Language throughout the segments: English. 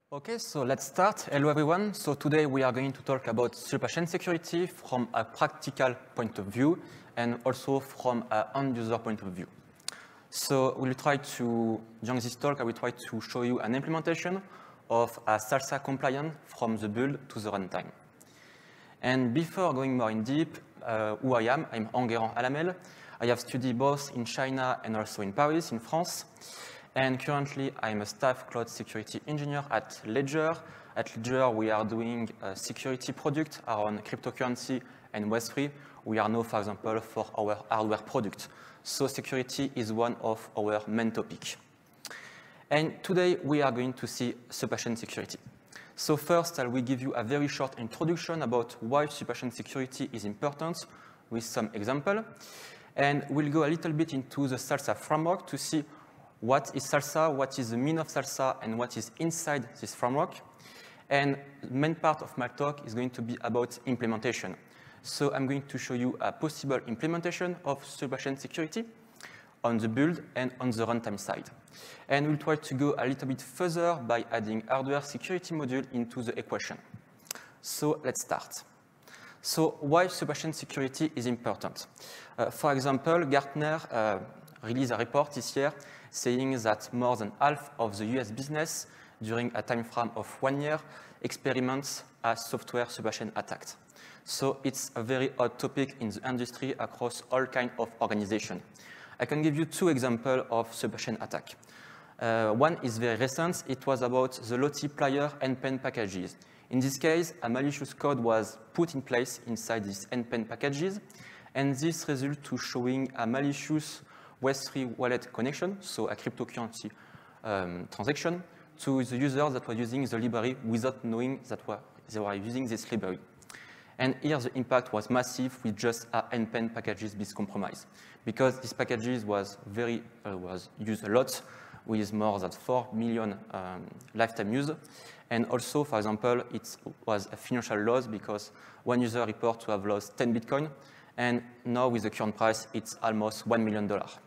Okay, so let's start. Hello everyone. So today we are going to talk about supply chain security from a practical point of view and also from an end user point of view. So we'll try to, during this talk, I will try to show you an implementation of a SALSA compliant from the build to the runtime. And before going more in deep, who I am, I'm Enguerrand Alamel. I have studied both in China and also in Paris, in France. And currently, I'm a staff cloud security engineer at Ledger. At Ledger, we are doing a security product around cryptocurrency and Web3. We are known, for example, for our hardware product. So security is one of our main topics. And today, we are going to see supply chain security. So first, I will give you a very short introduction about why supply chain security is important with some example. And we'll go a little bit into the SALSA framework to see what is SALSA, what is the meaning of SALSA, and what is inside this framework. And the main part of my talk is going to be about implementation. So I'm going to show you a possible implementation of supply chain security on the build and on the runtime side. And we'll try to go a little bit further by adding hardware security module into the equation. So let's start. So why supply chain security is important? For example, Gartner released a report this year saying that more than half of the US business during a time frame of 1 year experiments a software supply chain attack. So it's a very hot topic in the industry across all kinds of organizations. I can give you two examples of supply chain attack. One is very recent. It was about the Lotti player NPN packages. In this case, a malicious code was put in place inside these NPN packages, and this resulted to showing a malicious Web3 wallet connection, so a cryptocurrency transaction, to the users that were using the library without knowing that they were using this library. And here the impact was massive with just a NPN packages being compromised, because this packages was used a lot with more than 4 million lifetime use. And also, for example, it was a financial loss because one user reported to have lost 10 Bitcoin, and now with the current price, it's almost $1 million.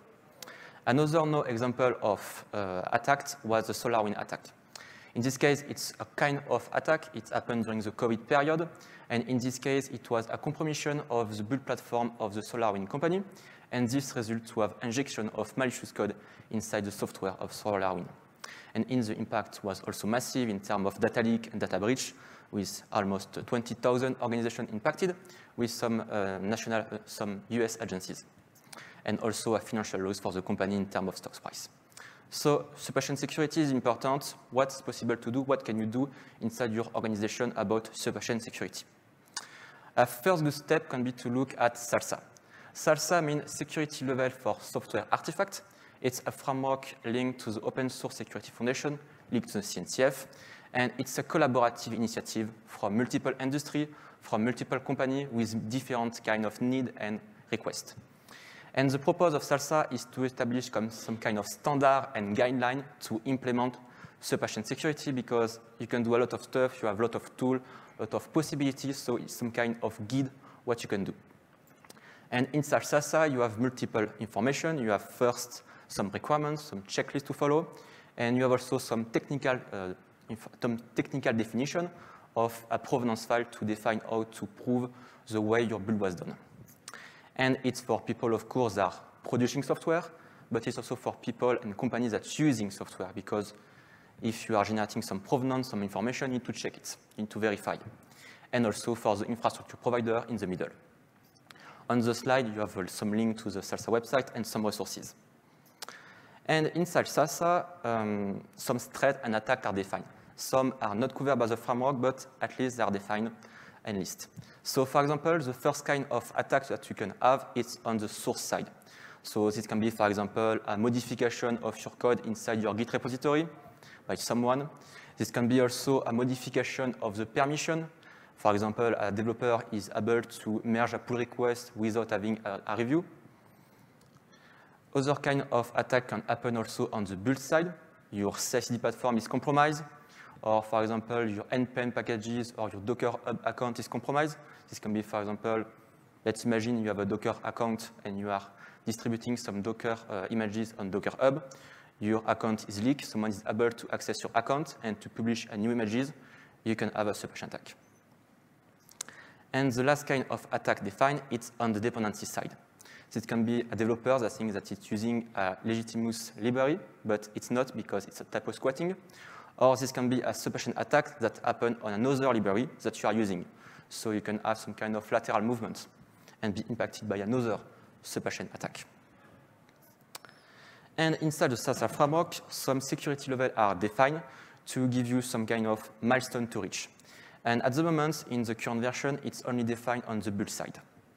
Another example of attack was the SolarWinds attack. In this case, it's a kind of attack. It happened during the COVID period. And in this case, it was a compromission of the build platform of the SolarWinds company. And this resulted to have injection of malicious code inside the software of SolarWinds. And the impact was also massive in terms of data leak and data breach, with almost 20,000 organizations impacted, with some some US agencies, and also a financial loss for the company in terms of stock price. So supply chain security is important. What's possible to do? What can you do inside your organization about supply chain security? A first good step can be to look at SALSA. SALSA means Security Level for Software Artifact. It's a framework linked to the Open Source Security Foundation, linked to the CNCF, and it's a collaborative initiative from multiple industries, from multiple companies with different kind of need and requests. And the purpose of SALSA is to establish some kind of standard and guideline to implement supply chain security, because you can do a lot of stuff, you have a lot of tools, a lot of possibilities, so it's some kind of guide what you can do. And inside SALSA, you have multiple information. You have first some requirements, some checklists to follow, and you have also some technical definition of a provenance file to define how to prove the way your build was done. And it's for people, of course, that are producing software, but it's also for people and companies that are using software, because if you are generating some provenance, some information, you need to check it, you need to verify. And also for the infrastructure provider in the middle. On the slide, you have some link to the SALSA website and some resources. And inside SALSA, some threats and attacks are defined. Some are not covered by the framework, but at least they are defined and listed. So for example, the first kind of attack that you can have is on the source side. So this can be, for example, a modification of your code inside your Git repository by someone. This can be also a modification of the permission. For example, a developer is able to merge a pull request without having a review. Other kind of attack can happen also on the build side. Your CI/CD platform is compromised, or for example, your NPM packages or your Docker Hub account is compromised. This can be, for example, let's imagine you have a Docker account and you are distributing some Docker images on Docker Hub. your account is leaked, someone is able to access your account and to publish new images, you can have a suppression attack. And the last kind of attack defined, it's on the dependency side. So it can be a developer that thinks that it's using a Legitimus library, but it's not because it's a typo squatting. Or this can be a suppression attack that happens on another library that you are using. So you can have some kind of lateral movement and be impacted by another suppression attack. And inside the SASA framework, some security levels are defined to give you some kind of milestone to reach. And at the moment, in the current version, it's only defined on the build side.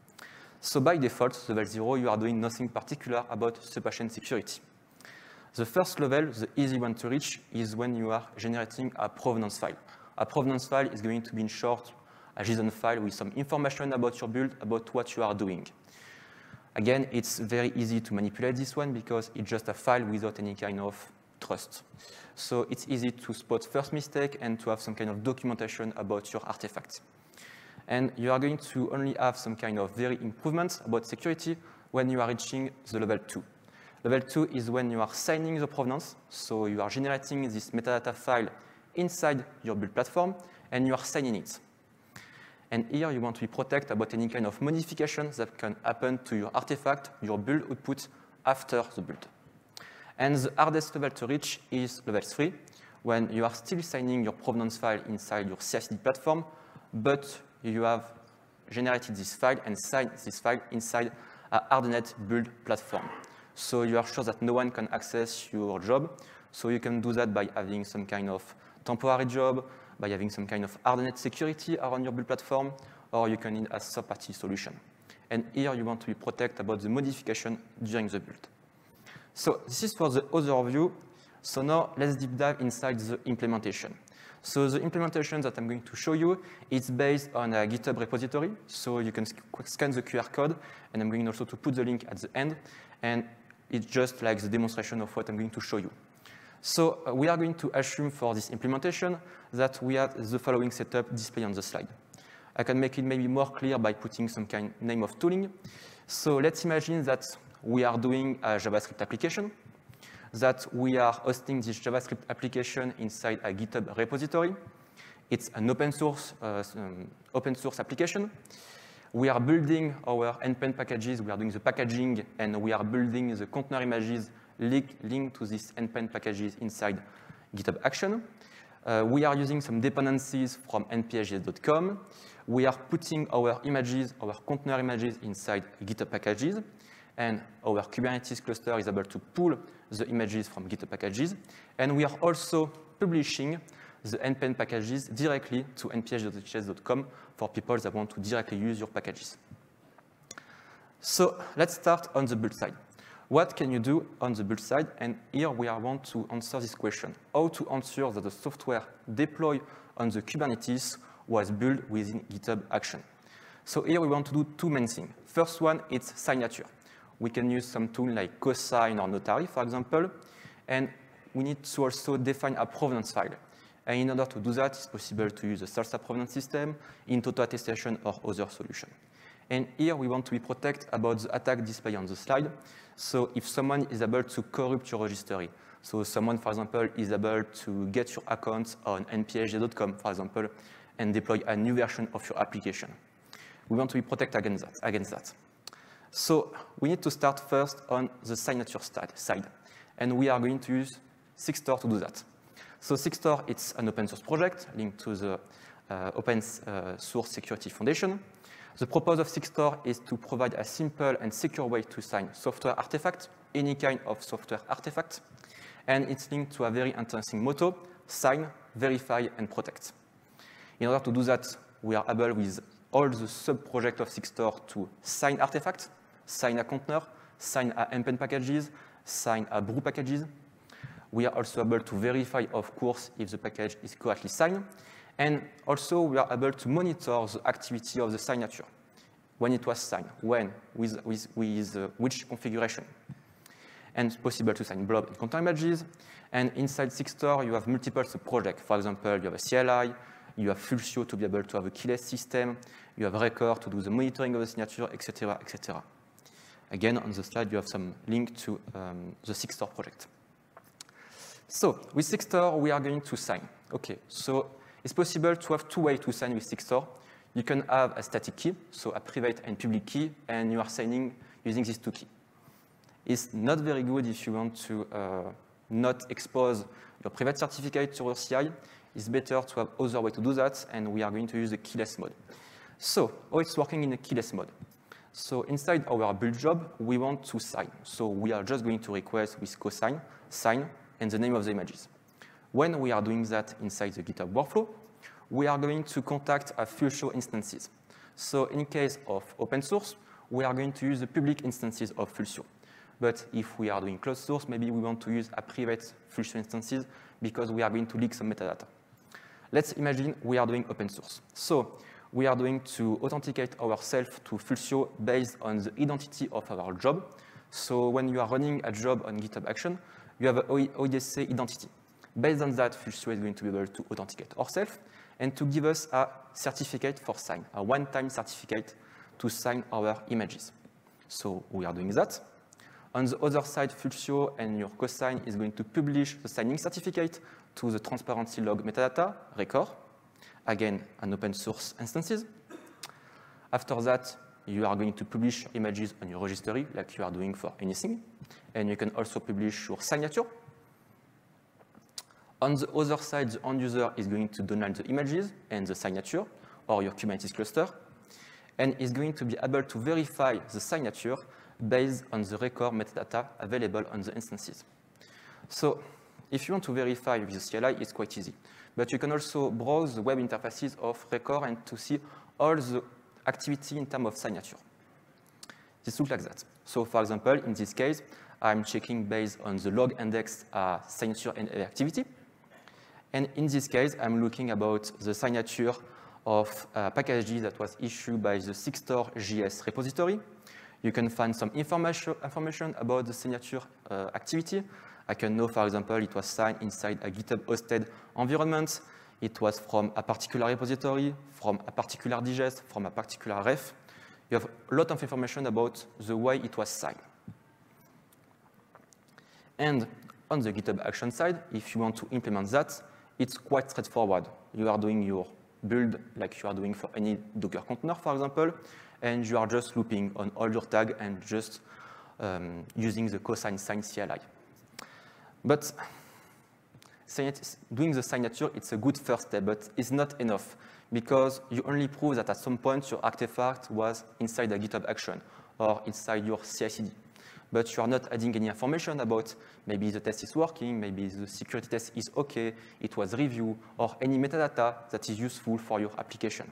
So by default, level 0, you are doing nothing particular about suppression security. The first level, the easy one to reach, is when you are generating a provenance file. A provenance file is going to be, in short, a JSON file with some information about your build, about what you are doing. Again, it's very easy to manipulate this one because it's just a file without any kind of trust. So it's easy to spot first mistake and to have some kind of documentation about your artifact. And you are going to only have some kind of very improvements about security when you are reaching the level 2. Level 2 is when you are signing the provenance, so you are generating this metadata file inside your build platform, and you are signing it. And here you want to be protected about any kind of modifications that can happen to your artifact, your build output after the build. And the hardest level to reach is level 3, when you are still signing your provenance file inside your CI/CD platform, but you have generated this file and signed this file inside a hardened build platform. So you are sure that no one can access your job. So you can do that by having some kind of temporary job, by having some kind of hardened security around your build platform, or you can need a third-party solution. And here you want to be protected about the modification during the build. So this is for the overview. So now let's deep dive inside the implementation. So the implementation that I'm going to show you is based on a GitHub repository. So you can scan the QR code, and I'm going also to put the link at the end. And it's just like the demonstration of what I'm going to show you. So we are going to assume for this implementation that we have the following setup displayed on the slide. I can make it maybe more clear by putting some kind of name of tooling. So let's imagine that we are doing a JavaScript application, that we are hosting this JavaScript application inside a GitHub repository. It's an open source application. We are building our endpoint packages. We are doing the packaging, and we are building the container images linked to these endpoint packages inside GitHub Action. We are using some dependencies from npsjs.com. We are putting our images, our container images inside GitHub packages, and our Kubernetes cluster is able to pull the images from GitHub packages. And we are also publishing the endpoint packages directly to npsjs.com for people that want to directly use your packages. So let's start on the build side. What can you do on the build side? And here we want to answer this question. How to ensure that the software deployed on the Kubernetes was built within GitHub Action. So here we want to do two main things. First one, it's signature. We can use some tool like Cosign or Notary, for example. And we need to also define a provenance file. And in order to do that, it's possible to use the SASA provenance system, in-toto attestation, or other solution. And here we want to be protected about the attack displayed on the slide. So if someone is able to corrupt your registry, so someone, for example, is able to get your account on npsjs.com, for example, and deploy a new version of your application, we want to be protected against that. So we need to start first on the signature side. And we are going to use Sigstore to do that. So Sigstore, it's an open source project linked to the Open Source Security Foundation. The purpose of Sigstore is to provide a simple and secure way to sign software artifacts, any kind of software artifact. And it's linked to a very interesting motto: sign, verify, and protect. In order to do that, we are able with all the sub-projects of Sigstore to sign artifacts, sign a container, sign a endpoint packages, sign a brew packages. We are also able to verify, of course, if the package is correctly signed. And also, we are able to monitor the activity of the signature, when it was signed, when, with which configuration. And it's possible to sign blob and container images. And inside Sigstore, you have multiple projects. For example, you have a CLI, you have Fulcio to be able to have a keyless system, you have Record to do the monitoring of the signature, etc., etc. Again, on the slide, you have some link to the Sigstore project. So with Sigstore, we are going to sign. Okay, so it's possible to have two ways to sign with Sigstore. You can have a static key, so a private and public key, and you are signing using these two keys. It's not very good if you want to not expose your private certificate to your CI. It's better to have other way to do that, and we are going to use the keyless mode. So how it's working in a keyless mode. So inside our build job, we want to sign. So we are just going to request with cosign, sign, and the name of the images. When we are doing that inside the GitHub workflow, we are going to contact a Fulsio instances. So in case of open source, we are going to use the public instances of Fulsio. But if we are doing closed source, maybe we want to use a private Fulsio instances because we are going to leak some metadata. Let's imagine we are doing open source. So we are going to authenticate ourselves to Fulsio based on the identity of our job. So when you are running a job on GitHub Action, you have an OIDC identity. Based on that, Fulsio is going to be able to authenticate ourselves and to give us a certificate for sign, a one-time certificate to sign our images. So we are doing that. On the other side, Fulsio and your cosign is going to publish the signing certificate to the transparency log metadata record. Again, an open source instances. After that, you are going to publish images on your registry like you are doing for anything. And you can also publish your signature. On the other side, the end user is going to download the images and the signature or your Kubernetes cluster and is going to be able to verify the signature based on the record metadata available on the instances. So if you want to verify with the CLI, it's quite easy. But you can also browse the web interfaces of record and to see all the activity in terms of signature. This looks like that. So for example, in this case, I'm checking based on the log index signature and activity. And in this case, I'm looking about the signature of a package that was issued by the Sigstore JS repository. You can find some information about the signature activity. I can know, for example, it was signed inside a GitHub hosted environment. It was from a particular repository, from a particular digest, from a particular ref. You have a lot of information about the way it was signed. And on the GitHub Action side, if you want to implement that, it's quite straightforward. You are doing your build like you are doing for any Docker container, for example, and you are just looping on all your tags and just using the cosign sign CLI. But doing the signature, it's a good first step, but it's not enough because you only prove that at some point your artifact was inside a GitHub Action or inside your CI/CD. But you are not adding any information about maybe the test is working, maybe the security test is okay, it was reviewed, or any metadata that is useful for your application.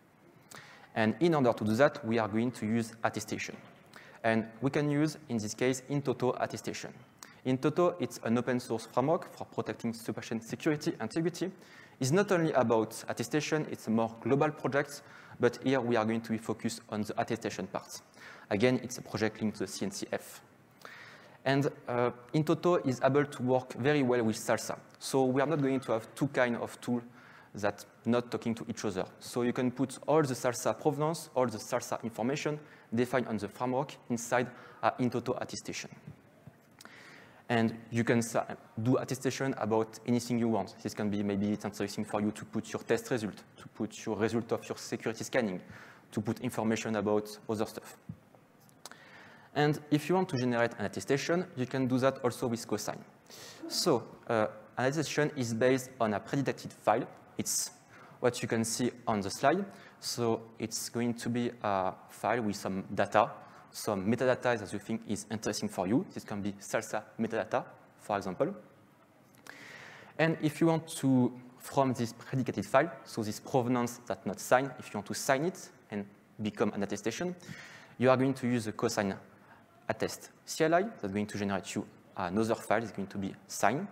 And in order to do that, we are going to use attestation. And we can use, in this case, InToto attestation. InToto, it's an open source framework for protecting supply chain security and integrity. It's not only about attestation, it's a more global project, but here we are going to be focused on the attestation part. Again, it's a project linked to the CNCF. And InToto is able to work very well with Salsa. So we are not going to have two kinds of tools that not talking to each other. So you can put all the Salsa provenance, all the Salsa information defined on the framework inside InToto attestation. And you can do attestation about anything you want. This can be maybe it's interesting for you to put your test result, to put your result of your security scanning, to put information about other stuff. And if you want to generate an attestation, you can do that also with cosign. So an attestation is based on a predicted file. It's what you can see on the slide. So it's going to be a file with some data, some metadata that you think is interesting for you. This can be Salsa metadata, for example. And if you want to, from this predicated file, so this provenance that's not signed, if you want to sign it and become an attestation, you are going to use the cosign attest CLI that's going to generate you another file is going to be signed.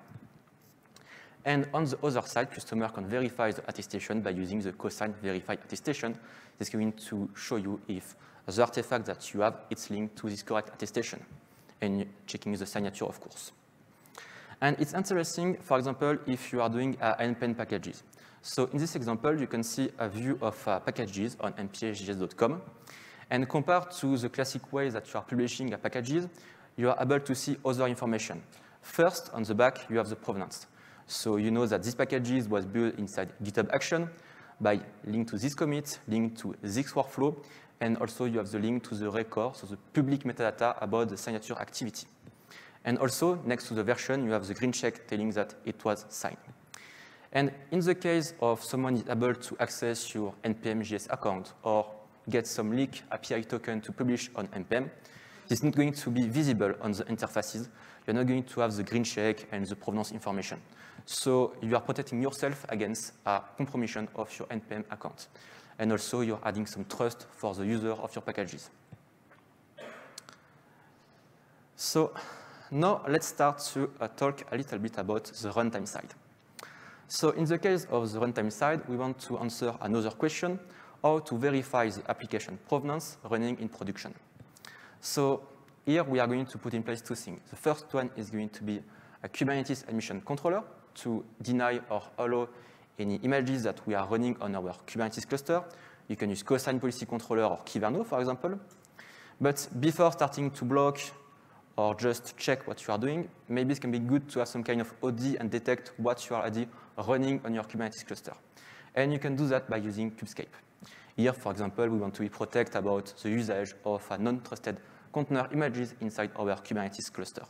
And on the other side, customer can verify the attestation by using the cosign verify attestation. It's going to show you if the artifact that you have, it's linked to this correct attestation, and checking the signature, of course. And it's interesting, for example, if you are doing npm packages. So in this example, you can see a view of packages on npm.js.com. And compared to the classic way that you are publishing packages, you are able to see other information. First, on the back, you have the provenance. So you know that this package was built inside GitHub Action by link to this commit, link to this workflow, and also you have the link to the record, so the public metadata about the signature activity. And also, next to the version, you have the green check telling that it was signed. And in the case of someone is able to access your NPM.js account or get some leak API token to publish on NPM, it's not going to be visible on the interfaces. You're not going to have the green check and the provenance information. So you are protecting yourself against a compromission of your NPM account. And also, you're adding some trust for the user of your packages. So now let's start to talk a little bit about the runtime side. So in the case of the runtime side, we want to answer another question, how to verify the application provenance running in production. So here we are going to put in place two things. The first one is going to be a Kubernetes admission controller to deny or allow any images that we are running on our Kubernetes cluster. You can use cosign policy controller or Kyverno, for example. But before starting to block or just check what you are doing, maybe it can be good to have some kind of OD and detect what you are already running on your Kubernetes cluster. And you can do that by using Kubescape. Here, for example, we want to be protected about the usage of non-trusted container images inside our Kubernetes cluster.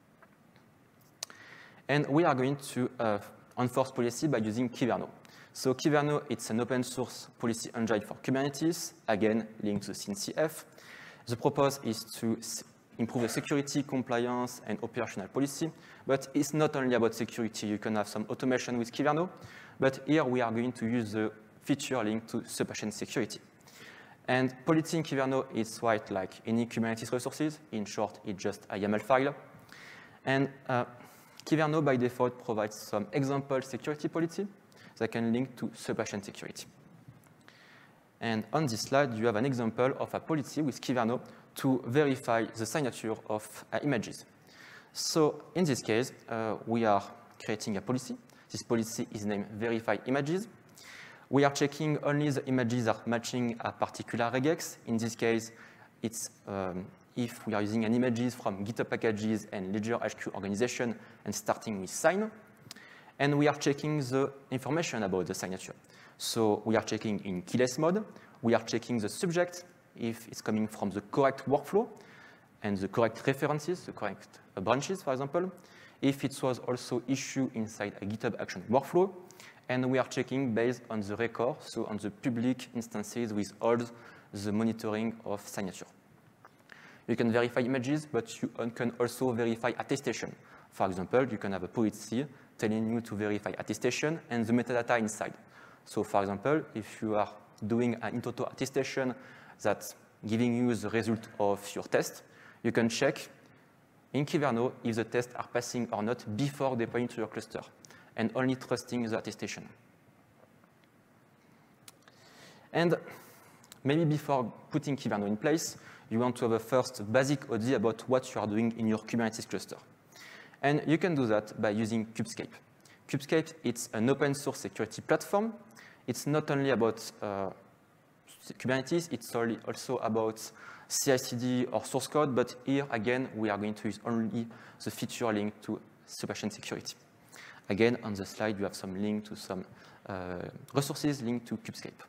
And we are going to enforce policy by using Kyverno. So Kyverno, it's an open source policy engine for Kubernetes, again, linked to SYNCF. The purpose is to improve the security, compliance, and operational policy. But it's not only about security. You can have some automation with Kyverno. But here we are going to use the feature linked to supply security. And policy in Kyverno is quite like any Kubernetes resources. In short, it's just a YAML file. And Kyverno, by default, provides some example security policy that can link to supply chain security. And on this slide, you have an example of a policy with Kyverno to verify the signature of images. So in this case, we are creating a policy. This policy is named verify images. We are checking only the images that are matching a particular regex. In this case, it's if we are using an images from GitHub packages and Ledger HQ organization and starting with sign. And we are checking the information about the signature. So we are checking in keyless mode. We are checking the subject, if it's coming from the correct workflow and the correct references, the correct branches, for example. If it was also issued inside a GitHub Action workflow. And we are checking based on the record, so on the public instances with all the monitoring of signature. You can verify images, but you can also verify attestation. For example, you can have a policy telling you to verify attestation and the metadata inside. So for example, if you are doing an in-toto attestation that's giving you the result of your test, you can check in Kyverno if the tests are passing or not before deploying to your cluster, and only trusting the attestation. And maybe before putting Kyverno in place, you want to have a first basic OD about what you are doing in your Kubernetes cluster. And you can do that by using Kubescape. Kubescape, it's an open source security platform. It's not only about Kubernetes, it's also about CI/CD or source code, but here, again, we are going to use only the feature linked to supply chain security. Again, on the slide, you have some link to some resources linked to Kubescape.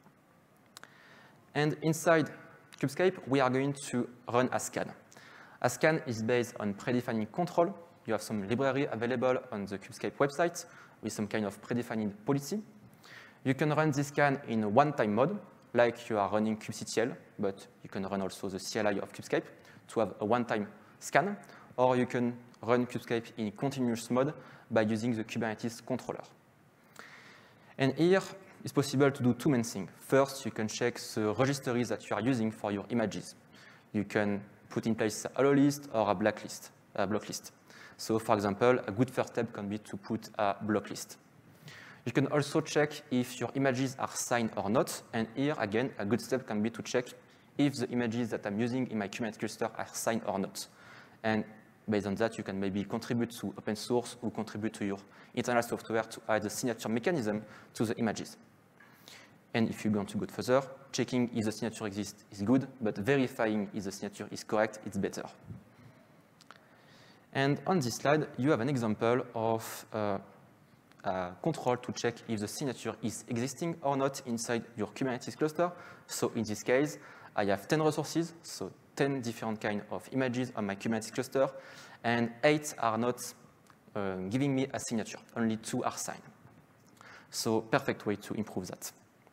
And inside Kubescape, we are going to run a scan. A scan is based on predefining control. You have some library available on the Kubescape website with some kind of predefined policy. You can run this scan in one-time mode, like you are running kubectl, but you can run also the CLI of Kubescape to have a one-time scan, or you can run Kubescape in continuous mode by using the Kubernetes controller. And here, it's possible to do two main things. First, you can check the registries that you are using for your images. You can put in place a hello list or a block list. So for example, a good first step can be to put a block list. You can also check if your images are signed or not. And here, again, a good step can be to check if the images that I'm using in my Kubernetes cluster are signed or not. And based on that, you can maybe contribute to open source or contribute to your internal software to add the signature mechanism to the images. And if you want to go further, checking if the signature exists is good, but verifying if the signature is correct, it's better. And on this slide, you have an example of a control to check if the signature is existing or not inside your Kubernetes cluster. So in this case, I have 10 resources, so 10 different kinds of images on my Kubernetes cluster, and 8 are not giving me a signature. Only 2 are signed. So perfect way to improve that.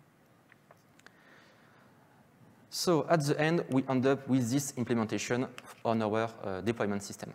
So at the end, we end up with this implementation on our deployment system.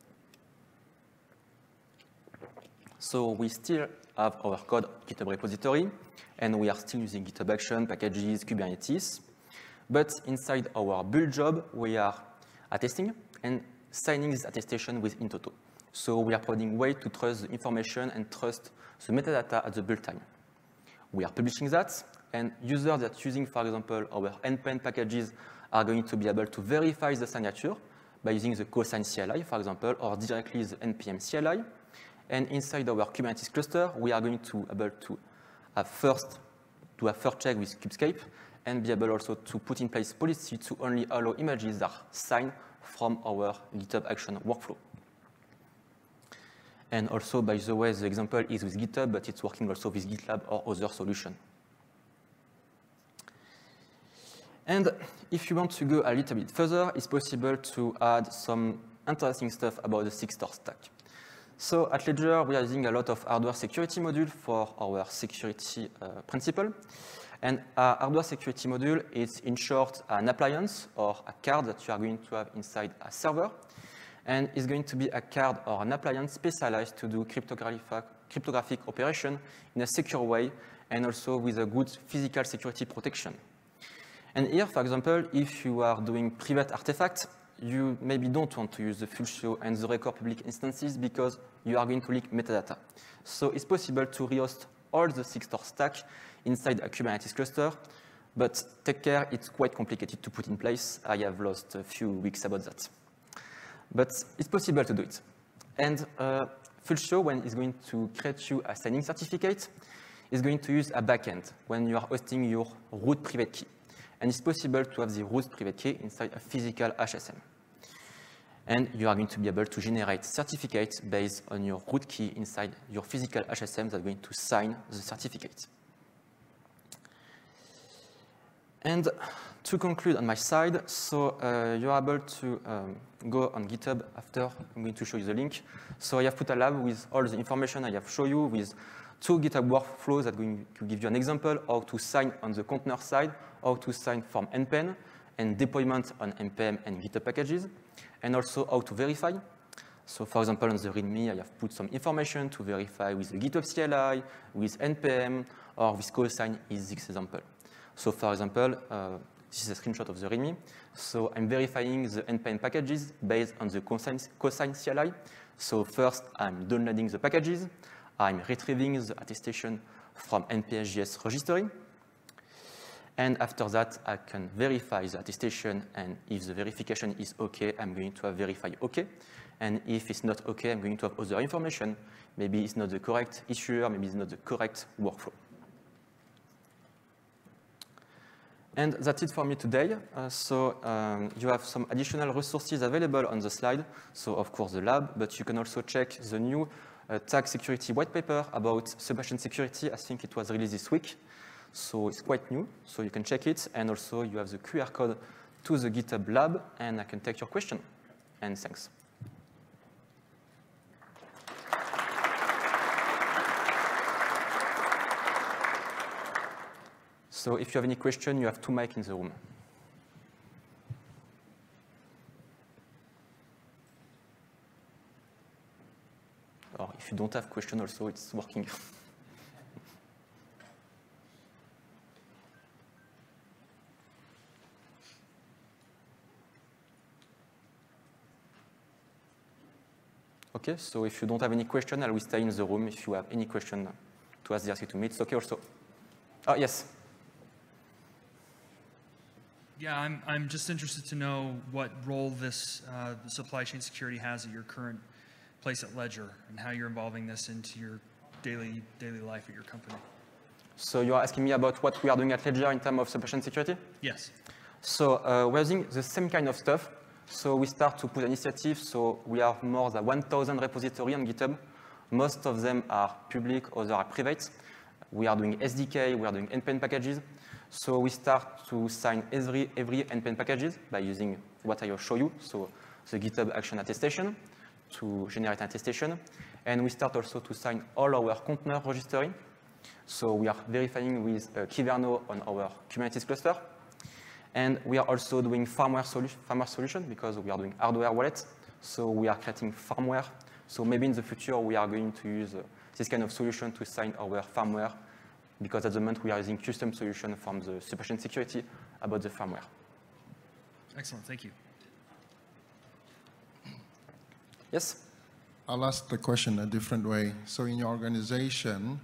So we still have our code GitHub repository, and we are still using GitHub Action, packages, Kubernetes. But inside our build job, we are attesting and signing this attestation with Intoto. So we are providing way to trust the information and trust the metadata at the build time. We are publishing that, and users that are using, for example, our NPM packages are going to be able to verify the signature by using the cosign CLI, for example, or directly the NPM CLI. And inside our Kubernetes cluster, we are going to be able to have first check with Kubescape and be able also to put in place policy to only allow images that are signed from our GitHub Action workflow. And also, by the way, the example is with GitHub, but it's working also with GitLab or other solution. And if you want to go a little bit further, it's possible to add some interesting stuff about the Sigstore stack. So at Ledger, we are using a lot of hardware security module for our security principle. And a hardware security module is, in short, an appliance or a card that you are going to have inside a server. And it's going to be a card or an appliance specialized to do cryptographic operation in a secure way and also with a good physical security protection. And here, for example, if you are doing private artifacts, you maybe don't want to use the full show and the record public instances because you are going to leak metadata. So it's possible to rehost all the Sigstore stack inside a Kubernetes cluster, but take care, it's quite complicated to put in place. I have lost a few weeks about that. But it's possible to do it. And full show, when it's going to create you a signing certificate, is going to use a backend when you are hosting your root private key. And it's possible to have the root private key inside a physical HSM. And you are going to be able to generate certificates based on your root key inside your physical HSM that are going to sign the certificate. And to conclude on my side, so you're able to go on GitHub after. I'm going to show you the link. So I have put a lab with all the information I have shown you with 2 GitHub workflows that are going to give you an example how to sign on the container side, how to sign from NPM, and deployment on NPM and GitHub packages, and also how to verify. So for example, on the README, I have put some information to verify with the GitHub CLI, with NPM, or with cosign is this example. So for example, this is a screenshot of the README. So I'm verifying the NPM packages based on the cosign CLI. So first, I'm downloading the packages. I'm retrieving the attestation from NPM.js registry. And after that, I can verify the attestation. And if the verification is OK, I'm going to have verify OK. And if it's not OK, I'm going to have other information. Maybe it's not the correct issuer. Maybe it's not the correct workflow. And that's it for me today. You have some additional resources available on the slide. So of course, the lab, but you can also check the new tag security white paper about submachine security. I think it was released this week. So it's quite new, so you can check it. And also, you have the QR code to the GitHub lab, and I can take your question. And thanks. So if you have any question, you have 2 mics in the room. Or if you don't have question also, it's working. Okay, so if you don't have any question, I will stay in the room. If you have any question to ask directly to me, it's okay also. Oh, yes. Yeah, I'm just interested to know what role this supply chain security has at your current place at Ledger and how you're involving this into your daily life at your company. So you're asking me about what we are doing at Ledger in terms of supply chain security? Yes. So we're using the same kind of stuff. So we start to put initiatives. So we have more than 1,000 repositories on GitHub. Most of them are public, others are private. We are doing SDK, we are doing NPM packages. So we start to sign every NPM packages by using what I will show you. So the GitHub Action Attestation to generate an attestation. And we start also to sign all our container registry. So we are verifying with Kyverno on our Kubernetes cluster. And we are also doing firmware solution because we are doing hardware wallet. So we are creating firmware. So maybe in the future, we are going to use this kind of solution to sign our firmware because at the moment we are using custom solution from the supply chain security about the firmware. Excellent, thank you. Yes? I'll ask the question a different way. So in your organization,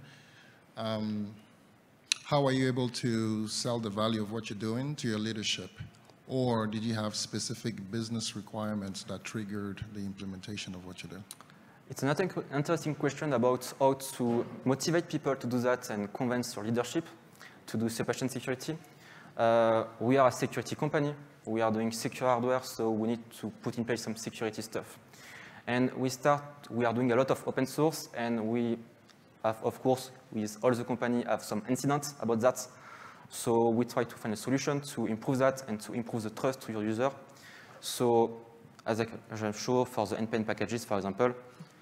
how are you able to sell the value of what you're doing to your leadership? Or did you have specific business requirements that triggered the implementation of what you do? It's an interesting question about how to motivate people to do that and convince your leadership to do supply chain security. We are a security company. We are doing secure hardware, so we need to put in place some security stuff. And we are doing a lot of open source, and we have, of course, with all the company, have some incidents about that. So we try to find a solution to improve that and to improve the trust to your user. So as I show for the NPM packages, for example,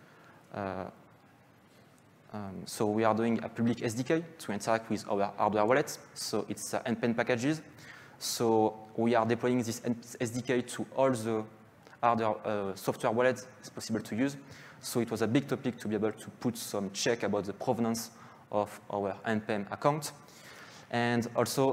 so we are doing a public SDK to interact with our hardware wallets. So it's NPM packages. So we are deploying this SDK to all the hardware software wallets it's possible to use. So it was a big topic to be able to put some check about the provenance of our NPM account. And also,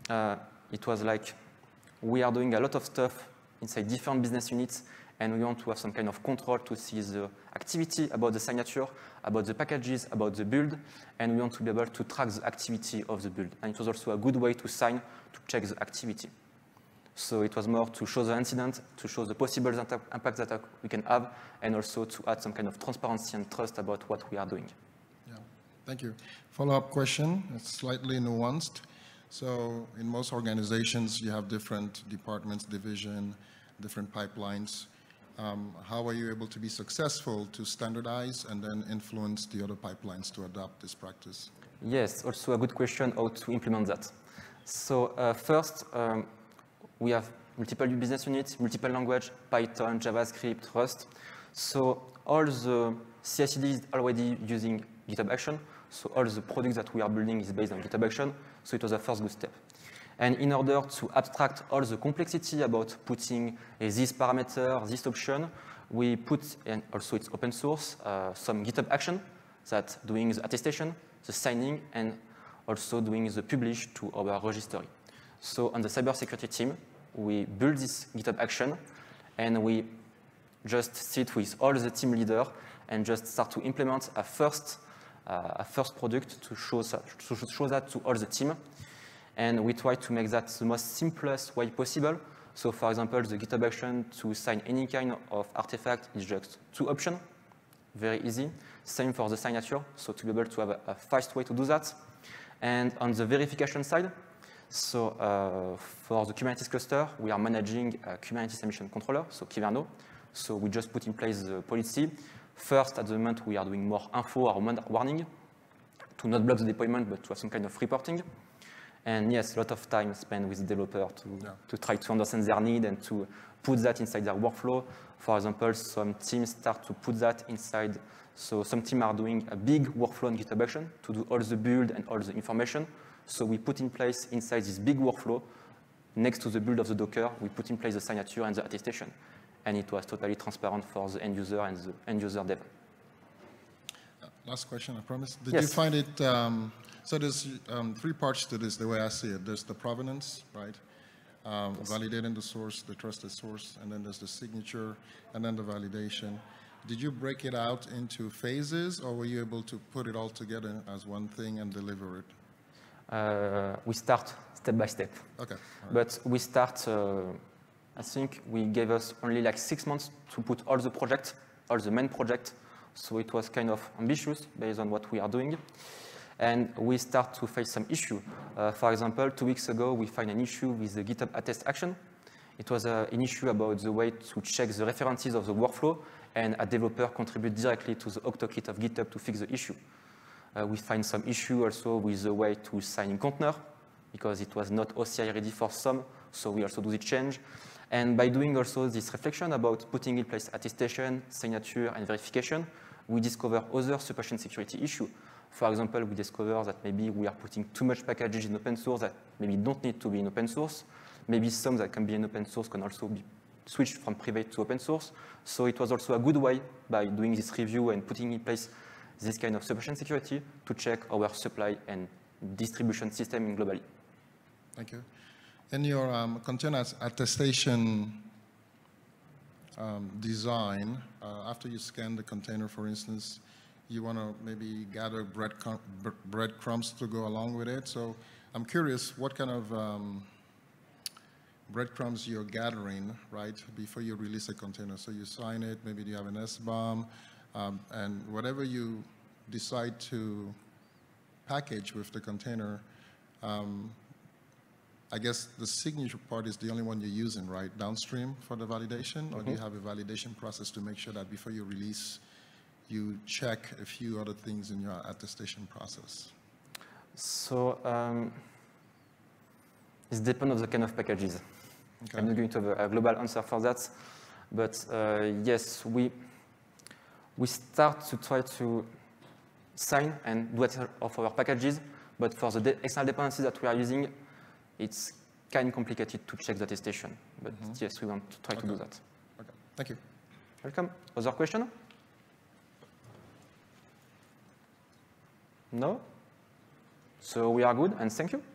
it was like we are doing a lot of stuff inside different business units, and we want to have some kind of control to see the activity about the signature, about the packages, about the build, and we want to be able to track the activity of the build. And it was also a good way to sign to check the activity. So it was more to show the incident, to show the possible impact that we can have, and also to add some kind of transparency and trust about what we are doing. Yeah, thank you. Follow-up question, it's slightly nuanced. So in most organizations, you have different departments, division, different pipelines. How are you able to be successful to standardize and then influence the other pipelines to adopt this practice? Yes, also a good question how to implement that. So first, we have multiple business units, multiple language, Python, JavaScript, Rust. So all the CI/CD is already using GitHub Action. So all the products that we are building is based on GitHub Action. So it was a first good step. And in order to abstract all the complexity about putting this parameter, this option, we put, and also it's open source, some GitHub Action that doing the attestation, the signing, and also doing the publish to our registry. So on the cybersecurity team, we build this GitHub Action, and we just sit with all the team leaders and just start to implement a first product to show that to all the team. And we try to make that the most simplest way possible. So for example, the GitHub Action to sign any kind of artifact is just 2 options, very easy. Same for the signature, so to be able to have a fast way to do that. And on the verification side, so for the Kubernetes cluster, we are managing a Kubernetes emission controller, so Kyverno. So we just put in place the policy. First, at the moment, we are doing more info or warning to not block the deployment, but to have some kind of reporting. And yes, a lot of time spent with the developer to try to understand their need and to put that inside their workflow. For example, some teams start to put that inside. So some teams are doing a big workflow on GitHub Action to do all the build and all the information. So we put in place inside this big workflow, next to the build of the Docker, we put in place the signature and the attestation. And it was totally transparent for the end user and the end user dev. Last question, I promise. Did Yes. you find it, so there's 3 parts to this, the way I see it. There's the provenance, right? Validating the source, the trusted source, and then there's the signature, and then the validation. Did you break it out into phases, or were you able to put it all together as one thing and deliver it? We start step by step. Okay. Right. But we start, I think we gave us only like 6 months to put all the projects, all the main projects. So it was kind of ambitious based on what we are doing. And we start to face some issue. For example, 2 weeks ago, we find an issue with the GitHub attest action. It was an issue about the way to check the references of the workflow, and a developer contribute directly to the OctoKit of GitHub to fix the issue. We find some issue also with the way to sign in container, because it was not OCI ready for some, so we also do the change. And by doing also this reflection about putting in place attestation, signature, and verification, we discover other supply chain security issue. For example, we discover that maybe we are putting too much packages in open source that maybe don't need to be in open source. Maybe some that can be in open source can also be switched from private to open source. So it was also a good way, by doing this review and putting in place this kind of supply chain security, to check our supply and distribution system globally. Thank you. In your container attestation design, after you scan the container, for instance, you want to maybe gather breadcrumbs to go along with it. So I'm curious what kind of breadcrumbs you're gathering, right, before you release a container. So you sign it, maybe you have an SBOM, and whatever you decide to package with the container, I guess the signature part is the only one you're using, right, downstream for the validation? Or do you have a validation process to make sure that before you release, you check a few other things in your attestation process? So it depends on the kind of packages. Okay. I'm not going to have a global answer for that, but yes, we start to try to sign and do it of our packages, but for the external dependencies that we are using, it's kind of complicated to check the attestation. But yes, we want to try to do that. Okay, thank you. Welcome. Other question? No? So we are good, and thank you.